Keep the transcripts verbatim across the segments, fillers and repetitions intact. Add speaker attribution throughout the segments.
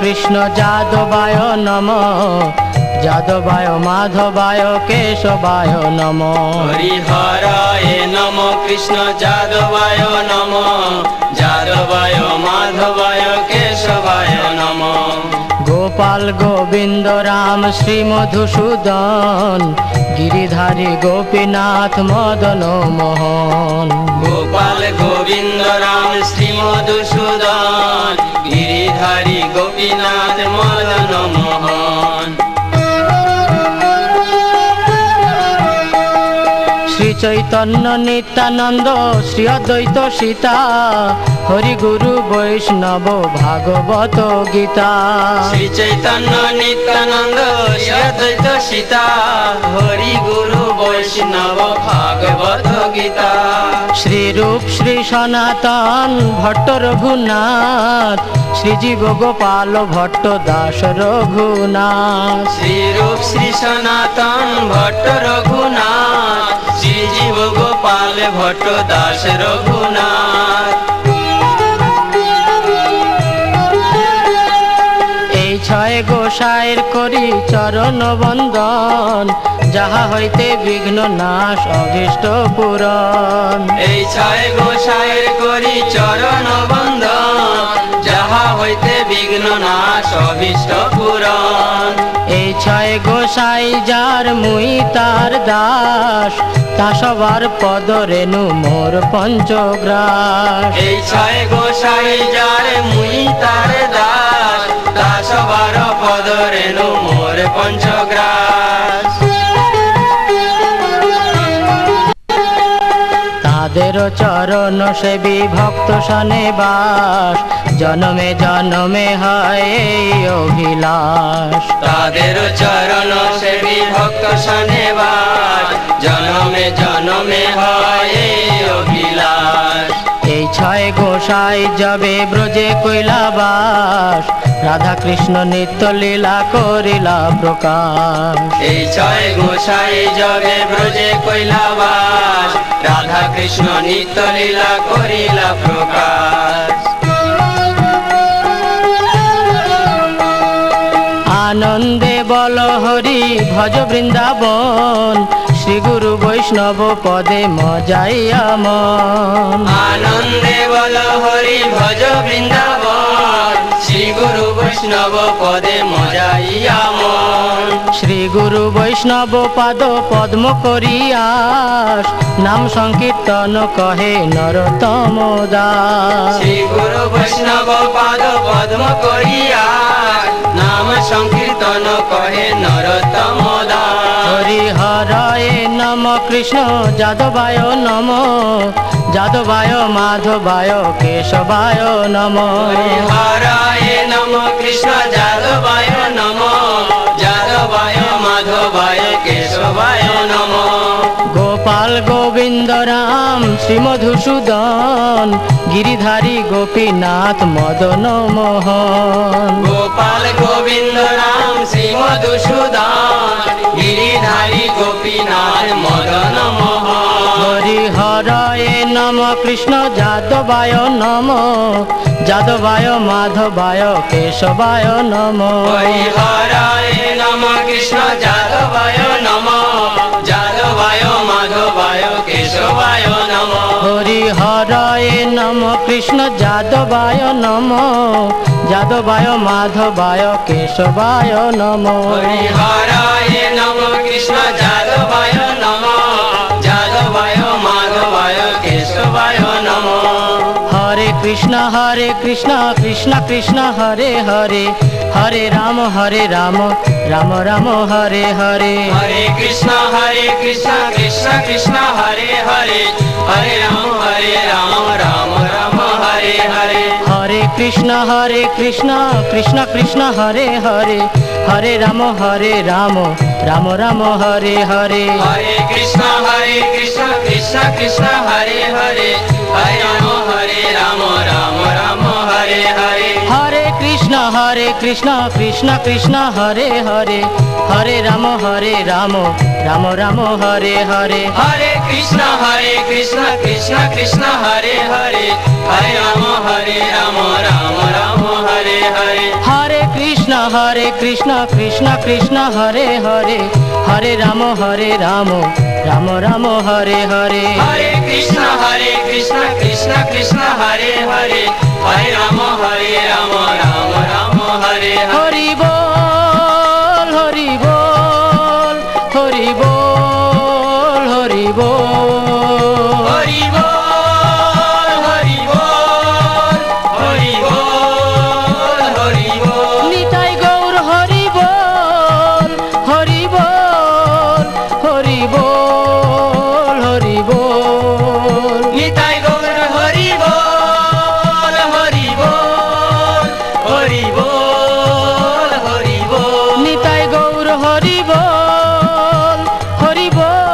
Speaker 1: কৃষ্ণ যাদবায় নমঃ যাদবায় মাধবায় কেশবায় নমঃ।
Speaker 2: হরিহরায় নমঃ কৃষ্ণ যাদবায় নমঃ যাদবায় মাধবায় কেশবায় নমঃ।
Speaker 1: গোপাল গোবিন্দ রাম শ্রী মধুসূদন গিরিধারী গোপীনাথ মদন মোহন।
Speaker 2: গোপাল গোবিন্দ রাম শ্রী মধুসূদন গিরিধারী গোপীনাথ মদন মোহন।
Speaker 1: শ্রী চৈতন্য নিত্যানন্দ শ্রী অদ্বৈত সীতা হরি গুরু বৈষ্ণব ভাগবত গীতা।
Speaker 2: শ্রী চৈতন্য নিত্যানন্দ শ্রী অদ্বৈত সীতা হরি গুরু বৈষ্ণব ভাগবত গীতা।
Speaker 1: শ্রী রূপ শ্রী সনাতন ভট্ট রঘুনাথ শ্রীজীব গোপাল ভট্ট দাস রঘুনাথ।
Speaker 2: শ্রী রূপ শ্রী সনাতন ভট্ট রঘুনাথ শ্রীজীব গোপাল ভট্ট দাস রঘুনাথ।
Speaker 1: এই ছয় গোসাইর করি চরণ বন্দন যাহা হইতে বিঘ্ন নাশ অভীষ্ট পূরণ।
Speaker 2: এই ছয় গোসাইয়ের করি চরণ বন্দন যাহা হইতে বিঘ্ন নাশ অভীষ্ট পূরণ।
Speaker 1: এই ছয় গোসাই যার মুই তার দাস তা সবার পদ রেণু মোর পঞ্চগ্রাস।
Speaker 2: এই ছয় গোসাই যার মুই তার দাস তা সবার পদ রেণু মোর পঞ্চগ্রাস।
Speaker 1: তাদের চরণ সেবী ভক্ত সনে বাস জনমে জনমে হয় এই অভিলাষ।
Speaker 2: তাদের চরণ সেবী ভক্ত সনে বাস জনমে জনমে হয় এই অভিলাষ।
Speaker 1: এই ছয় গোসাই যাবে ব্রজে কৈলাবাস রাধা কৃষ্ণ নিত্য লীলা করিলা প্রকাশ।
Speaker 2: এই ছয় গোসাই যাবে ব্রজে কৈলাবাস রাধা কৃষ্ণ নিত্য লীলা করিলা প্রকাশ।
Speaker 1: আনন্দে বল হরি ভজ বৃন্দাবন শ্রী গুরু বৈষ্ণব পদে মজাইয়া মন।
Speaker 2: আনন্দে বল হরি ভজ বৃন্দাবন শ্রী গুরু বৈষ্ণব পদে মজাইয়া মন।
Speaker 1: শ্রী গুরু বৈষ্ণব পাদ পদ্ম করিয়াস নাম সংকীর্তন কহে নরোত্তম দাস।
Speaker 2: শ্রী গুরু বৈষ্ণব পাদ পদ্ম করিয়া নাম সংকীর্তন কহে নরোত্তম দাস।
Speaker 1: হরি হরায় নম কৃষ্ণ যাদবায় নম যাদবায় মাধবায় কেশবায় নম।
Speaker 2: হরায় নম কৃষ্ণ যাদবায় নম যাদবায় মাধবায় কেশবায় নম।
Speaker 1: গোপাল গোবিন্দ রাম শ্রী মধুসূদন গিরিধারী গোপীনাথ মদন মোহন।
Speaker 2: গোপাল গোবিন্দ রাম শ্রী মধুসূদন গিরিধারী গোপীনাথ মদন মোহন।
Speaker 1: হরি হরায় নম কৃষ্ণ যাদবায় নম যাদবায় মাধবায় কেশবায় নম।
Speaker 2: হরি হরায় নম কৃষ্ণ যাদবায় নম যাদবায় মাধবায় কেশবায় নম।
Speaker 1: হরি হরায় নম কৃষ্ণ যাদবায় নম যাদবায় মাধবায় কেশবায় নম।
Speaker 2: হরি হরায় নম কৃষ্ণ যাদবায় নম যাদবায় মাধবায় কেশবায় নম।
Speaker 1: হরে কৃষ্ণ হরে কৃষ্ণ কৃষ্ণ কৃষ্ণ হরে হরে হরে রাম হরে রাম রাম রাম হরে হরে।
Speaker 2: হরে কৃষ্ণ হরে কৃষ্ণ কৃষ্ণ কৃষ্ণ হরে হরে হরে রাম হরে রাম রাম রাম হরে হরে।
Speaker 1: হরে কৃষ্ণ হরে কৃষ্ণ কৃষ্ণ কৃষ্ণ হরে হরে হরে রাম হরে রাম রাম রাম হরে হরে।
Speaker 2: হরে কৃষ্ণ হরে কৃষ্ণ কৃষ্ণ কৃষ্ণ হরে হরে হরে রাম হরে রাম রাম রাম হরে হরে।
Speaker 1: হরে কৃষ্ণ কৃষ্ণ হরে কৃষ্ণ কৃষ্ণ কৃষ্ণ হরে হরে হরে রাম হরে রাম রাম রাম হরে হরে
Speaker 2: হরে কৃষ্ণ হরে কৃষ্ণ কৃষ্ণ কৃষ্ণ হরে হরে হরে রাম হরে রাম রাম রাম হরে হরে
Speaker 1: হরে কৃষ্ণ হরে কৃষ্ণ কৃষ্ণ কৃষ্ণ হরে হরে হরে রাম হরে রাম রাম রাম হরে হরে
Speaker 2: হরে কৃষ্ণ হরে কৃষ্ণ কৃষ্ণ কৃষ্ণ হরে হরে হরে রাম হরে রাম রাম রাম হরে হরে
Speaker 1: হরি বল হরি বল হরি বল হরি বল
Speaker 2: হরি বল হরি বল হরি বল হরি বল
Speaker 1: নিতাই গৌর হরি বল হরি বল হরি বল হরি বল
Speaker 2: নিতাই গৌর হরি বল হরি বল হরি বল হরি বল
Speaker 1: নিতাই গৌর হরি বল হরি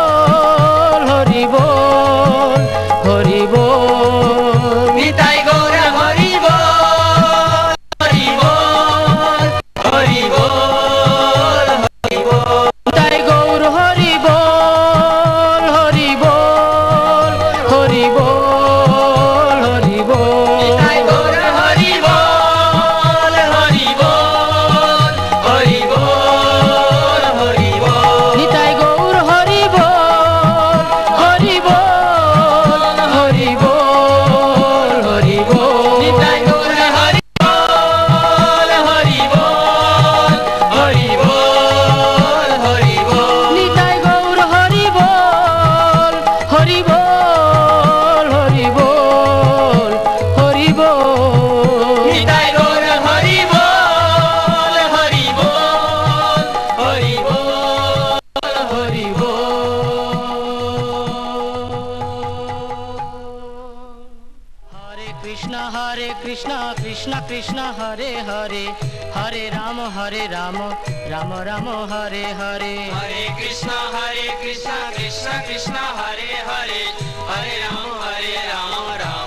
Speaker 1: বল হরি বল হরি বল
Speaker 2: নিতাই গৌর হরি বল হরি বল হরি বল হরি বল
Speaker 1: নিতাই গৌর হরি বল হরি বল হরি বল হরি বল
Speaker 2: নিতাই গৌর হরি বল হরি বল হরি বল হরি বল
Speaker 1: নিতাই গৌর হরি বল হরি বল হরি বল হরি বল
Speaker 2: নিতাই গৌর হরি বল হরি বল হরি বল হরি বল
Speaker 1: নিতাই গৌর হরি বল হরি বল হরি বল হরি বল
Speaker 2: নিতাই গৌর হরি বল হরি বল হরি বল হরি
Speaker 1: হরে কৃষ্ণ হরে কৃষ্ণ কৃষ্ণ কৃষ্ণ হরে হরে হরে রাম হরে রাম রাম রাম হরে হরে
Speaker 2: হরে কৃষ্ণ হরে কৃষ্ণ কৃষ্ণ কৃষ্ণ হরে হরে হরে রাম হরে রাম রাম